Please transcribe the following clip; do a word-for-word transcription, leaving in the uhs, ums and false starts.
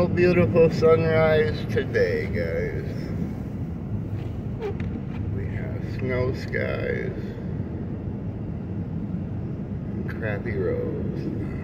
no beautiful sunrise today, guys. We have snow skies and crappy roads.